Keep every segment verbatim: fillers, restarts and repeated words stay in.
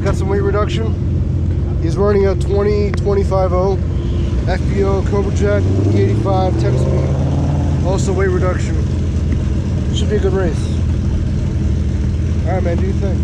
got some weight reduction. He's running a twenty twenty-five oh F B O Cobra Jet E eighty-five ten speed. Also weight reduction. Should be a good race. Alright man, do you think?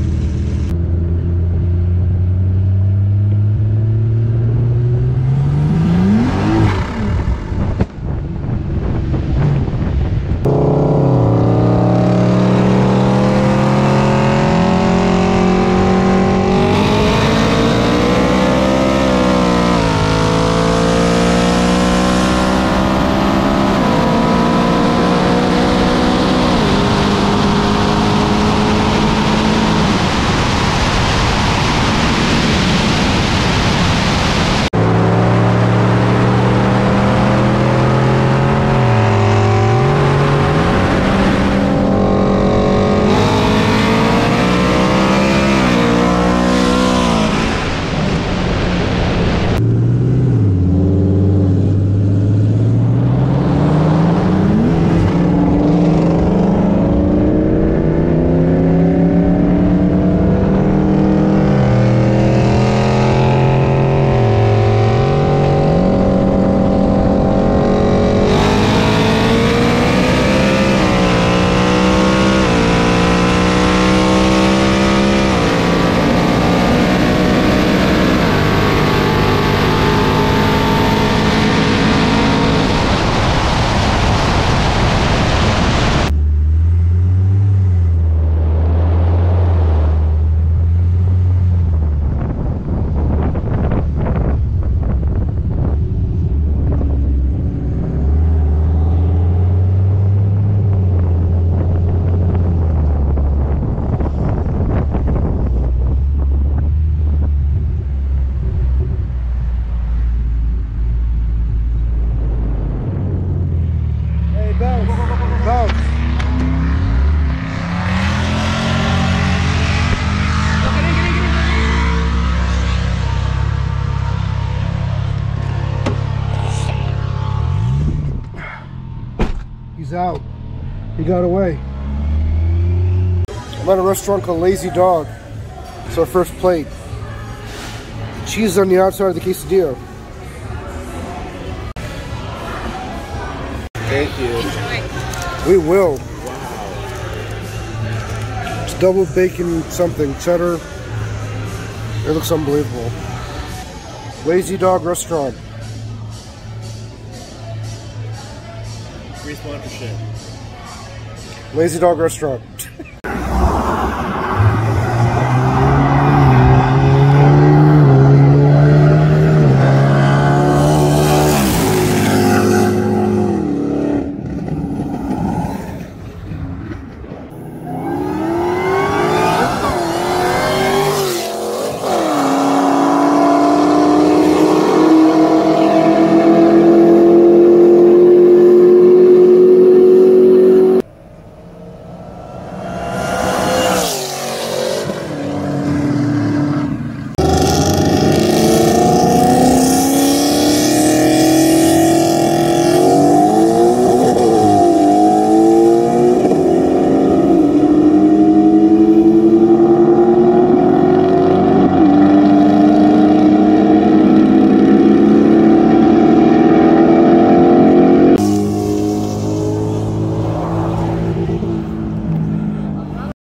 He's out. He got away. I'm at a restaurant called Lazy Dog. It's our first plate. Cheese on the outside of the quesadilla. Thank you. We will. It's double bacon something, cheddar. It looks unbelievable. Lazy Dog Restaurant. Free sponsorship. Lazy Dog Restaurant.